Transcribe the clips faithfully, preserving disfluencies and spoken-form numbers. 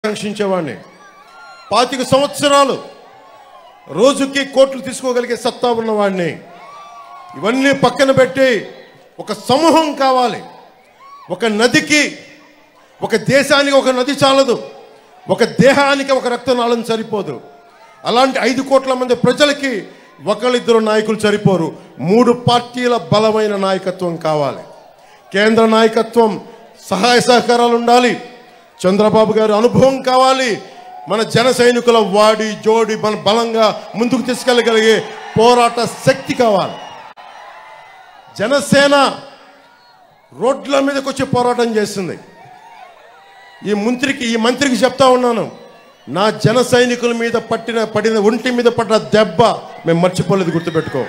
ఆకాంక్షించేవాడిని. పాతిక సంవత్సరాలు రోజుకి కోట్లు తీసుకోగలిగే సత్తా ఉన్నవాడిని. ఇవన్నీ పక్కన పెట్టి ఒక సమూహం కావాలి. ఒక నదికి, ఒక దేశానికి ఒక నది చాలదు, ఒక దేహానికి ఒక రక్తనాళం సరిపోదు. అలాంటి ఐదు కోట్ల మంది ప్రజలకి ఒకళ్ళిద్దరు నాయకులు సరిపోరు. మూడు పార్టీల బలమైన నాయకత్వం కావాలి. కేంద్ర నాయకత్వం సహాయ సహకారాలు ఉండాలి. చంద్రబాబు గారి అనుభవం కావాలి. మన జన సైనికుల వాడి జోడి మన బలంగా ముందుకు తీసుకెళ్ళగలిగే పోరాట శక్తి కావాలి. జనసేన రోడ్ల మీదకి వచ్చి పోరాటం చేస్తుంది. ఈ మంత్రికి ఈ మంత్రికి చెప్తా ఉన్నాను, నా జన సైనికుల మీద పట్టిన పడిన ఒంటి మీద పడ్డ దెబ్బ మేము మర్చిపోలేదు, గుర్తుపెట్టుకో.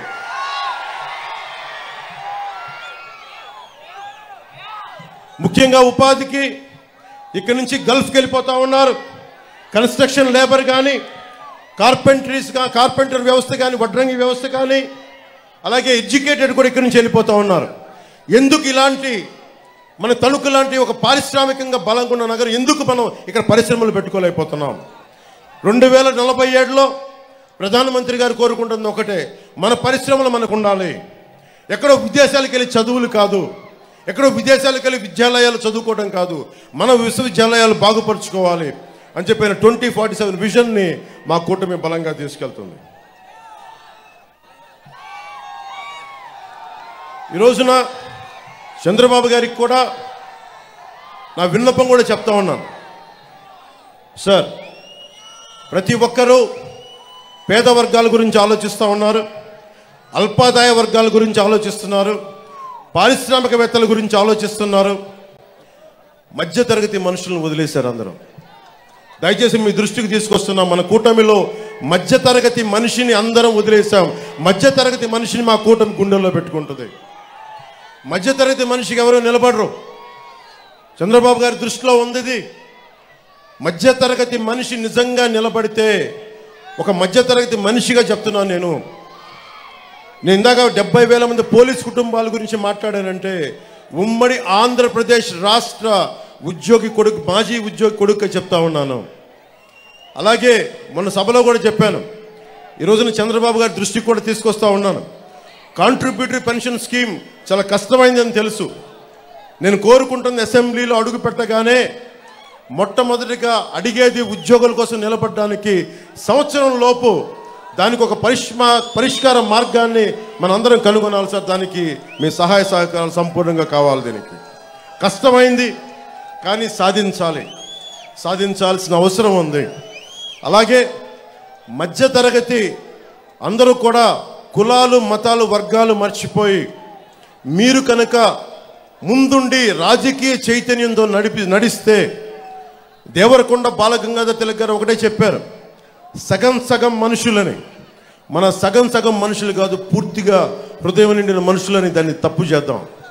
ముఖ్యంగా ఉపాధికి ఇక్కడి నుంచి గల్ఫ్కి వెళ్ళిపోతా ఉన్నారు. కన్స్ట్రక్షన్ లేబర్ కానీ, కార్పెంటరీస్ కార్పెంటర్ వ్యవస్థ కానీ, వడ్రంగి వ్యవస్థ కానీ, అలాగే ఎడ్యుకేటెడ్ కూడా ఇక్కడి నుంచి వెళ్ళిపోతూ ఉన్నారు. ఎందుకు ఇలాంటి మన తణుకు లాంటి ఒక పారిశ్రామికంగా బలంగా ఉన్న నగరం ఎందుకు మనం ఇక్కడ పరిశ్రమలు పెట్టుకోలేకపోతున్నాం? రెండు వేల నలభై ఏడులో ప్రధానమంత్రి గారు కోరుకుంటుంది ఒకటే, మన పరిశ్రమలు మనకు ఉండాలి. ఎక్కడో విదేశాలకు వెళ్ళి చదువులు కాదు, ఎక్కడో విదేశాలకు వెళ్ళి విద్యాలయాలు చదువుకోవడం కాదు, మన విశ్వవిద్యాలయాలు బాగుపరుచుకోవాలి అని చెప్పిన ట్వంటీ ఫార్టీ సెవెన్ విజన్ని మా కూటమి బలంగా తీసుకెళ్తుంది. ఈ రోజున చంద్రబాబు గారికి కూడా నా విన్నపం కూడా చెప్తా ఉన్నాను. సార్, ప్రతి ఒక్కరూ పేద వర్గాల గురించి ఆలోచిస్తూ ఉన్నారు, అల్పాదాయ వర్గాల గురించి ఆలోచిస్తున్నారు, పారిశ్రామికవేత్తల గురించి ఆలోచిస్తున్నారు. మధ్యతరగతి మనుషులను వదిలేశారు అందరూ. దయచేసి మీ దృష్టికి తీసుకొస్తున్నాం, మన కూటమిలో మధ్యతరగతి మనిషిని అందరం వదిలేసాం. మధ్యతరగతి మనిషిని మా కూటమి గుండెల్లో పెట్టుకుంటుంది. మధ్యతరగతి మనిషికి ఎవరో నిలబడరు. చంద్రబాబు గారి దృష్టిలో ఉంది మధ్యతరగతి మనిషి నిజంగా నిలబడితే, ఒక మధ్యతరగతి మనిషిగా చెప్తున్నాను నేను. నేను ఇందాక డెబ్బై వేల మంది పోలీస్ కుటుంబాల గురించి మాట్లాడానంటే, ఉమ్మడి ఆంధ్రప్రదేశ్ రాష్ట్ర ఉద్యోగి కొడుకు, మాజీ ఉద్యోగి కొడుకు చెప్తా ఉన్నాను. అలాగే మొన్న సభలో కూడా చెప్పాను, ఈ రోజున చంద్రబాబు గారి దృష్టికి కూడా తీసుకొస్తా ఉన్నాను. కాంట్రిబ్యూటరీ పెన్షన్ స్కీమ్ చాలా కష్టమైందని తెలుసు. నేను కోరుకుంటున్న అసెంబ్లీలో అడుగు పెట్టగానే మొట్టమొదటిగా అడిగేది ఉద్యోగుల కోసం నిలబడడానికి సంవత్సరం లోపు దానికి ఒక పరిష్మా పరిష్కార మార్గాన్ని మనందరం కనుగొనాలి సార్. దానికి మీ సహాయ సహకారాలు సంపూర్ణంగా కావాలి. దీనికి కష్టమైంది కానీ సాధించాలి, సాధించాల్సిన అవసరం ఉంది. అలాగే మధ్యతరగతి అందరూ కూడా కులాలు మతాలు వర్గాలు మర్చిపోయి మీరు కనుక ముందుండి రాజకీయ చైతన్యంతో నడిపి నడిస్తే, దేవరకొండ బాలగంగాధర తిలక్ గారు ఒకటే చెప్పారు, సగం సగం మనుషులని. మన సగం సగం మనుషులు కాదు, పూర్తిగా హృదయం నిండిన మనుషులని. దాన్ని తప్పు చేద్దాం.